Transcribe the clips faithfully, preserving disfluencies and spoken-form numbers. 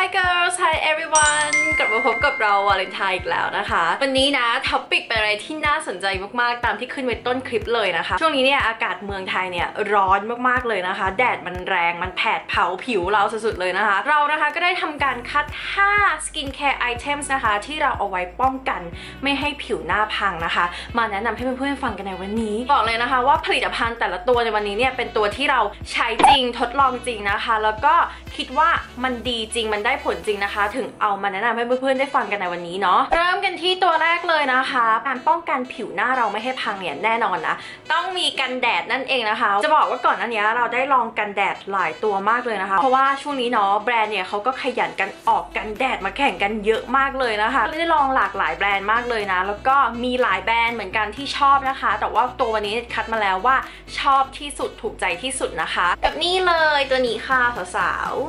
Hi girls Hi everyone กลับมาพบกับเราวาเลนไทน์อีกแล้วนะคะวันนี้นะท็อปิกเป็นอะไรที่น่าสนใจมากๆตามที่ขึ้นไว้ต้นคลิปเลยนะคะช่วงนี้เนี่ยอากาศเมืองไทยเนี่ยร้อนมากๆเลยนะคะแดดมันแรงมันแผดเผาผิวเราสุดๆเลยนะคะเรานะคะก็ได้ทำการคัดห้า skincare items นะคะที่เราเอาไว้ป้องกันไม่ให้ผิวหน้าพังนะคะมาแนะนำให้เพื่อนๆฟังกันในวันนี้บอกเลยนะคะว่าผลิตภัณฑ์แต่ละตัวในวันนี้เนี่ยเป็นตัวที่เราใช้จริงทดลองจริงนะคะแล้วก็คิดว่ามันดีจริงมันได้ผลจริงนะคะถึงเอามาแนะนำให้เพื่อนๆได้ฟังกันในวันนี้เนาะเริ่มกันที่ตัวแรกเลยนะคะการป้องกันผิวหน้าเราไม่ให้พังเนี่ยแน่นอนนะต้องมีกันแดดนั่นเองนะคะจะบอกว่าก่อนหน้านี้เราได้ลองกันแดดหลายตัวมากเลยนะคะเพราะว่าช่วงนี้เนาะแบรนด์เนี่ยเขาก็ขยันกันออกกันแดดมาแข่งกันเยอะมากเลยนะคะได้ลองหลากหลายแบรนด์มากเลยนะแล้วก็มีหลายแบรนด์เหมือนกันที่ชอบนะคะแต่ว่าตัววันนี้คัดมาแล้วว่าชอบที่สุดถูกใจที่สุดนะคะกับนี่เลยตัวนี้ค่ะสาวๆ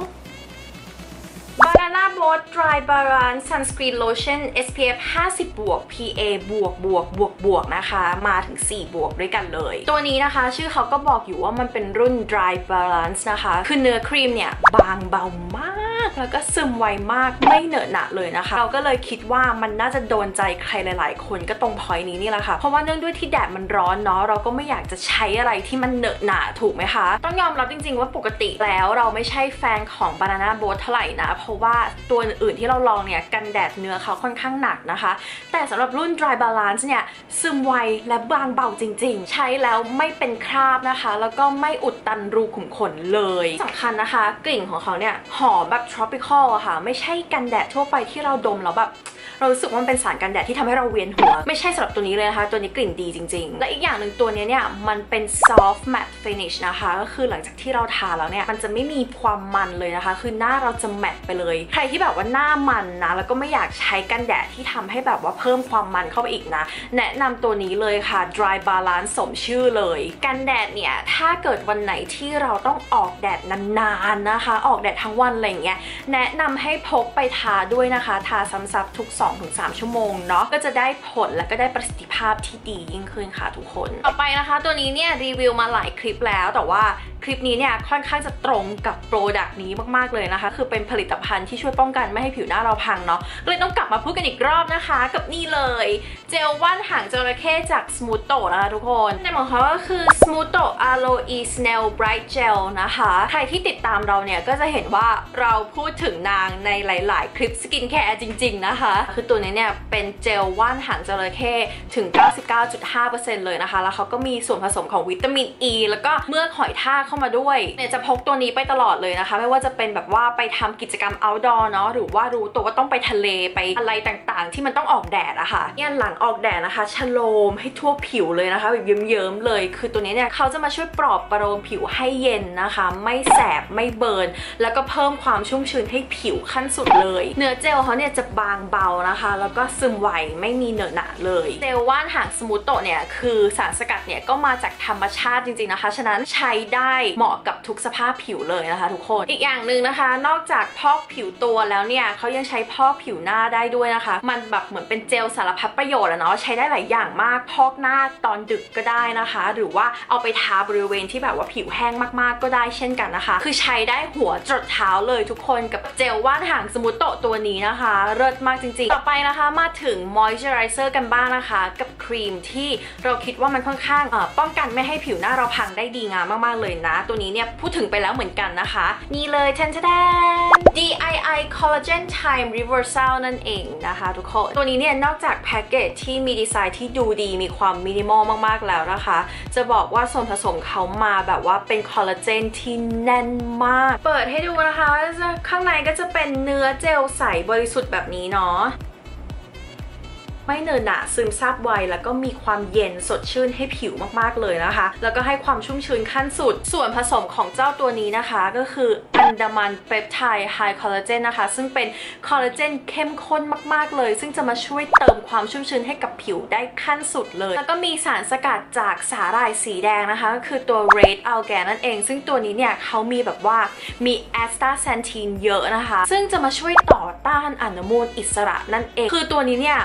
Banana Boat Dry Balance Sunscreen Lotion เอส พี เอฟ ห้าสิบบวก พี เอ บวกบวกบวกบวกนะคะมาถึงสี่บวกด้วยกันเลยตัวนี้นะคะชื่อเขาก็บอกอยู่ว่ามันเป็นรุ่น Dry Balance นะคะคือเนื้อครีมเนี่ยบางเบามากแล้วก็ซึมไวมากไม่เหนอะหนะเลยนะคะเราก็เลยคิดว่ามันน่าจะโดนใจใครหลายๆคนก็ตรงพอยต์นี้นี่แหละค่ะเพราะว่าเนื่องด้วยที่แดดมันร้อนเนาะเราก็ไม่อยากจะใช้อะไรที่มันเหนอะหนะถูกไหมคะต้องยอมรับจริงๆว่าปกติแล้วเราไม่ใช่แฟนของ Banana Boat เท่าไหร่นะเพราะว่าตัวอื่นที่เราลองเนี่ยกันแดดเนื้อเขาค่อนข้างหนักนะคะแต่สำหรับรุ่น Dry Balance เนี่ยซึมไวและบางเบาจริงๆใช้แล้วไม่เป็นคราบนะคะแล้วก็ไม่อุดตันรูขุมขนเลยสำคัญนะคะกลิ่นของเขาเนี่ยหอมแบบ tropical อะค่ะไม่ใช่กันแดดทั่วไปที่เราดมแล้วแบบเรารู้สึกว่ามันเป็นสารกันแดดที่ทำให้เราเวียนหัวไม่ใช่สำหรับตัวนี้เลยนะคะตัวนี้กลิ่นดีจริงๆและอีกอย่างหนึ่งตัวนี้เนี่ยมันเป็น soft matte finish นะคะก็คือหลังจากที่เราทาแล้วเนี่ยมันจะไม่มีความมันเลยนะคะคือหน้าเราจะแมตต์ไปเลยใครที่แบบว่าหน้ามันนะแล้วก็ไม่อยากใช้กันแดดที่ทำให้แบบว่าเพิ่มความมันเข้าไปอีกนะแนะนำตัวนี้เลยค่ะ dry balance สมชื่อเลยกันแดดเนี่ยถ้าเกิดวันไหนที่เราต้องออกแดดนานๆนะคะออกแดดทั้งวันอะไรอย่างเงี้ยแนะนำให้พกไปทาด้วยนะคะทาซ้ำๆทุก สองถึงสาม ชั่วโมงเนาะก็จะได้ผลและก็ได้ประสิทธิภาพที่ดียิ่งขึ้นค่ะทุกคนต่อไปนะคะตัวนี้เนี่ยรีวิวมาหลายคลิปแล้วแต่ว่าคลิปนี้เนี่ยค่อนข้างจะตรงกับโปรดักต์นี้มากๆเลยนะคะคือเป็นผลิตภัณฑ์ที่ช่วยป้องกันไม่ให้ผิวหน้าเราพังเนาะเลยต้องกลับมาพูดกันอีกรอบนะคะกับนี่เลยเจลว่านหางจระเข้จาก Smooto นะคะทุกคนในของเขาก็คือ Smooto Aloe Snail Bright Gel นะคะใครที่ติดตามเราเนี่ยก็จะเห็นว่าเราพูดถึงนางในหลายๆคลิปสกินแคร์จริงๆนะคะคือตัวนี้เนี่ยเป็นเจลว่านหางจระเข้ถึง เก้าสิบเก้าจุดห้าเปอร์เซ็นต์ เลยนะคะแล้วเขาก็มีส่วนผสมของวิตามิน E แล้วก็เมือกหอยทากเข้ามาด้วยเนี่ยจะพกตัวนี้ไปตลอดเลยนะคะไม่ว่าจะเป็นแบบว่าไปทำกิจกรรม outdoor เนาะหรือว่ารู้ตัวว่าต้องไปทะเลไปอะไรต่างๆที่มันต้องออกแดดอะค่ะเนี่ยหลังออกแดดนะคะชโลมให้ทั่วผิวเลยนะคะแบบเยิ้มๆเลยคือตัวนี้เนี่ยเขาจะมาช่วยปลอบประโลมผิวให้เย็นนะคะไม่แสบไม่เบิร์นแล้วก็เพิ่มความชุ่มชื้นให้ผิวขั้นสุดเลยเนื้อเจลเขาเนี่ยจะบางเบานะคะแล้วก็ซึมไวไม่มีเหนอะหนะเลยเจลว่านหางสมูทโตเนี่ยคือสารสกัดเนี่ยก็มาจากธรรมชาติจริงๆนะคะฉะนั้นใช้ได้เหมาะกับทุกสภาพผิวเลยนะคะทุกคนอีกอย่างหนึ่งนะคะนอกจากพอกผิวตัวแล้วเนี่ยเขายังใช้พอกผิวหน้าได้ด้วยนะคะมันแบบเหมือนเป็นเจลสารพัดประโยชน์อะเนาะใช้ได้หลายอย่างมากพอกหน้าตอนดึกก็ได้นะคะหรือว่าเอาไปทาบริเวณที่แบบว่าผิวแห้งมากๆก็ได้เช่นกันนะคะคือใช้ได้หัวจรดเท้าเลยทุกคนกับเจลว่านหางสมูทโตตัวนี้นะคะเลิศมากจริงๆต่อไปนะคะมาถึงมอยเจอไรเซอร์กันบ้างนะคะกับครีมที่เราคิดว่ามันค่อนข้างป้องกันไม่ให้ผิวหน้าเราพังได้ดีงามมากๆเลยนะตัวนี้เนี่ยพูดถึงไปแล้วเหมือนกันนะคะนี่เลยแทนแทน ดี ไอ ไอ Collagen Time Reversal นั่นเองนะคะทุกคนตัวนี้เนี่ยนอกจากแพ็กเกจที่มีดีไซน์ที่ดูดีมีความมินิมอลมากๆแล้วนะคะจะบอกว่าส่วนผสมเขามาแบบว่าเป็นคอลลาเจนที่แน่นมากเปิดให้ดูนะคะข้างในก็จะเป็นเนื้อเจลใสบริสุทธิ์แบบนี้เนาะไม่เหนอะหนะซึมซาบไวแล้วก็มีความเย็นสดชื่นให้ผิวมากๆเลยนะคะแล้วก็ให้ความชุ่มชื้นขั้นสุดส่วนผสมของเจ้าตัวนี้นะคะก็คืออันดามันเปปไทด์ไฮคอลลาเจนนะคะซึ่งเป็นคอลลาเจนเข้มข้นมากๆเลยซึ่งจะมาช่วยเติมความชุ่มชื้นให้กับผิวได้ขั้นสุดเลยแล้วก็มีสารสกัดจากสาหร่ายสีแดงนะคะก็คือตัว Red Algae นั่นเองซึ่งตัวนี้เนี่ยเขามีแบบว่ามีแอสตาแซนทีนเยอะนะคะซึ่งจะมาช่วยต่อต้านอนุมูลอิสระนั่นเองคือตัวนี้เนี่ยเรา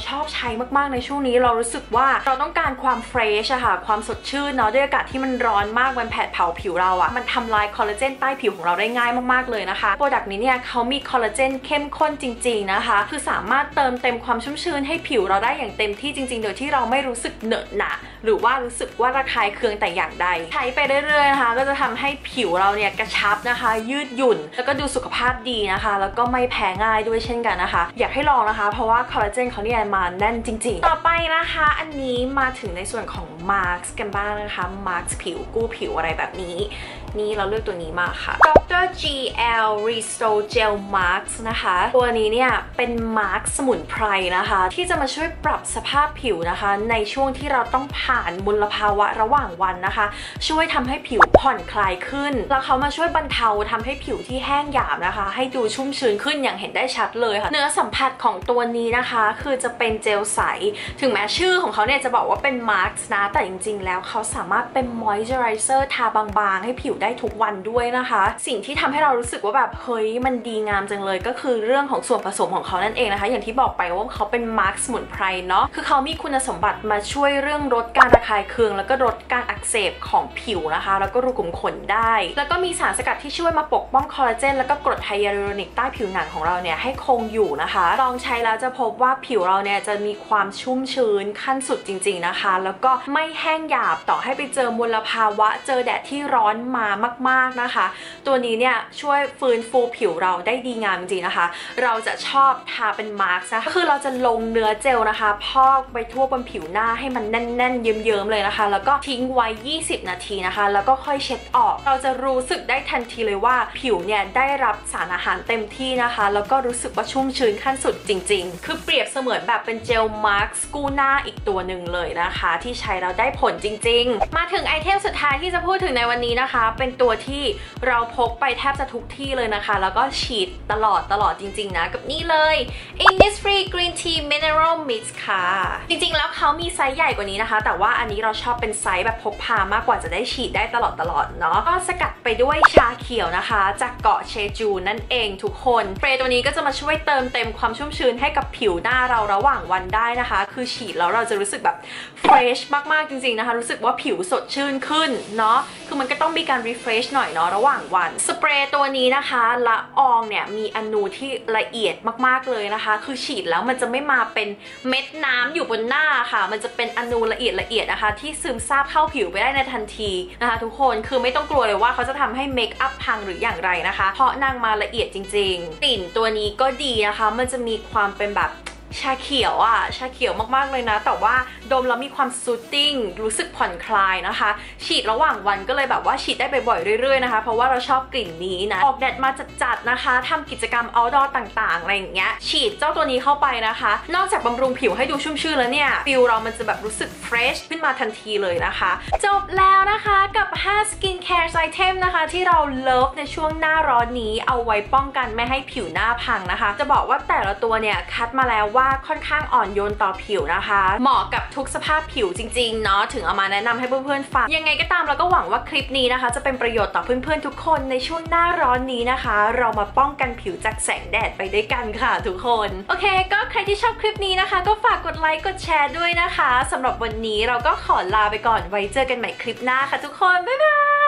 ชอบใช้มากๆในช่วงนี้เรารู้สึกว่าเราต้องการความเฟรชอะค่ะความสดชื่นเนาะด้วยอากาศที่มันร้อนมากมันแผดเผาผิวเราอะมันทำลายคอลลาเจนใต้ผิวของเราได้ง่ายมากๆเลยนะคะโปรดักต์นี้เนี่ยเขามีคอลลาเจนเข้มข้นจริงๆนะคะคือสามารถเติมเต็มความชุ่มชื้นให้ผิวเราได้อย่างเต็มที่จริงๆโดยที่เราไม่รู้สึกเหนอะหนะหรือว่ารู้สึกว่าระคายเคืองแต่อย่างใดใช้ไปเรื่อยๆนะคะก็จะทำให้ผิวเราเนี่ยกระชับนะคะยืดหยุ่นแล้วก็ดูสุขภาพดีนะคะแล้วก็ไม่แพ้ง่ายด้วยเช่นกันนะคะอยากให้ลองนะคะเพราะว่าคอลลาเจนเขาเนี่ยมาแน่นจริงๆต่อไปนะคะอันนี้มาถึงในส่วนของมาร์คกันบ้างนะคะมาร์คผิวกู้ผิวอะไรแบบนี้นี่เราเลือกตัวนี้มาค่ะ ดร จี แอล Restore Gel Mask นะคะตัวนี้เนี่ยเป็นมาร์คสมุนไพรนะคะที่จะมาช่วยปรับสภาพผิวนะคะในช่วงที่เราต้องผ่านมลภาวะระหว่างวันนะคะช่วยทำให้ผิวผ่อนคลายขึ้นแล้วเขามาช่วยบรรเทาทำให้ผิวที่แห้งหยาบนะคะให้ดูชุ่มชื้นขึ้นอย่างเห็นได้ชัดเลยค่ะเนื้อสัมผัสของตัวนี้นะคะคือจะเป็นเจลใสถึงแม้ชื่อของเขาเนี่ยจะบอกว่าเป็นมาร์คนะแต่จริงๆแล้วเขาสามารถเป็นมอยเจอไรเซอร์ทาบางๆให้ผิวได้ทุกวันด้วยนะคะสิ่งที่ทำให้เรารู้สึกว่าแบบเฮ้ยมันดีงามจังเลยก็คือเรื่องของส่วนผสมของเขานั่นเองนะคะอย่างที่บอกไปว่าเขาเป็นมาร์คสมุนไพรเนาะคือเขามีคุณสมบัติมาช่วยเรื่องลดการระคายเคืองแล้วก็ลดการอักเสบของผิวนะคะแล้วก็รูขุมขนได้แล้วก็มีสารสกัดที่ช่วยมาปกป้องคอลลาเจนแล้วก็กรดไฮยาลูโรนิกใต้ผิวหนังของเราเนี่ยให้คงอยู่นะคะลองใช้แล้วจะพบว่าผิวเราเนี่ยจะมีความชุ่มชื้นขั้นสุดจริงๆนะคะแล้วก็ไม่แห้งหยาบต่อให้ไปเจอมลภาวะเจอแดดที่ร้อนมามากๆนะคะตัวนี้เนี่ยช่วยฟื้นฟูผิวเราได้ดีงามจริงๆนะคะเราจะชอบทาเป็นมาร์คนะคะคือเราจะลงเนื้อเจลนะคะพอกไปทั่วบนผิวหน้าให้มันแน่นๆเยิ้มๆเลยนะคะแล้วก็ทิ้งไว้ยี่สิบนาทีนะคะแล้วก็ค่อยเช็ดออกเราจะรู้สึกได้ทันทีเลยว่าผิวเนี่ยได้รับสารอาหารเต็มที่นะคะแล้วก็รู้สึกว่าชุ่มชื้นขั้นสุดจริงๆคือเปรียบเสมือนแบบเป็นเจลมาร์คกู้หน้าอีกตัวหนึ่งเลยนะคะที่ใช้แล้วได้ผลจริงๆมาถึงไอเทมสุดท้ายที่จะพูดถึงในวันนี้นะคะเป็นตัวที่เราพกไปแทบจะทุกที่เลยนะคะแล้วก็ฉีดตลอดตลอดจริงๆนะกับนี่เลย Innisfree Green Tea Mineral Mix ค่ะจริงๆแล้วเขามีไซส์ใหญ่กว่านี้นะคะแต่ว่าอันนี้เราชอบเป็นไซส์แบบพกพามากกว่าจะได้ฉีดได้ตลอดตลอดเนาะก็สกัดไปด้วยชาเขียวนะคะจากเกาะเชจูนั่นเองทุกคนสเปรย์ตัวนี้ก็จะมาช่วยเติมเต็มความชุ่มชื้นให้กับผิวหน้าเราระหว่างวันได้นะคะคือฉีดแล้วเราจะรู้สึกแบบเฟรชมากๆจริงๆนะคะรู้สึกว่าผิวสดชื่นขึ้นเนาะคือมันก็ต้องมีการรีเฟรชหน่อยเนาะระหว่างวันสเปรย์ตัวนี้นะคะละอองเนี่ยมีอนูที่ละเอียดมากๆเลยนะคะคือฉีดแล้วมันจะไม่มาเป็นเม็ดน้ำอยู่บนหน้าค่ะมันจะเป็นอนูละเอียดละเอียดนะคะที่ซึมซาบเข้าผิวไปได้ในทันทีนะคะทุกคนคือไม่ต้องกลัวเลยว่าเขาจะทำให้เมคอัพพังหรืออย่างไรนะคะเพราะนางมาละเอียดจริงๆกลิ่นตัวนี้ก็ดีนะคะมันจะมีความเป็นแบบชาเขียวอ่ะชาเขียวมากๆเลยนะแต่ว่าดมแล้วมีความซูตติ้งรู้สึกผ่อนคลายนะคะฉีดระหว่างวันก็เลยแบบว่าฉีดได้บ่อยๆเรื่อยๆนะคะเพราะว่าเราชอบกลิ่นนี้นะออกแดดมาจัดๆนะคะทำกิจกรรม outdoor ต่างๆอะไรอย่างเงี้ยฉีดเจ้าตัวนี้เข้าไปนะคะนอกจากบำรุงผิวให้ดูชุ่มชื่นแล้วเนี่ยฟิลเรามันจะแบบรู้สึกเฟรชขึ้นมาทันทีเลยนะคะจบแล้วนะคะกับห้า skin care item นะคะที่เราเลิฟในช่วงหน้าร้อนนี้เอาไว้ป้องกันไม่ให้ผิวหน้าพังนะคะจะบอกว่าแต่ละตัวเนี่ยคัดมาแล้วว่าค่อนข้างอ่อนโยนต่อผิวนะคะเหมาะกับทุกสภาพผิวจริงๆเนาะถึงเอามาแนะนำให้เพื่อนๆฟังยังไงก็ตามเราก็หวังว่าคลิปนี้นะคะจะเป็นประโยชน์ต่อเพื่อนๆทุกคนในช่วงหน้าร้อนนี้นะคะเรามาป้องกันผิวจากแสงแดดไปด้วยกันค่ะทุกคนโอเคก็ใครที่ชอบคลิปนี้นะคะก็ฝากกดไลค์กดแชร์ด้วยนะคะสำหรับวันนี้เราก็ขอลาไปก่อนไว้เจอกันใหม่คลิปหน้าค่ะทุกคนบ๊ายบาย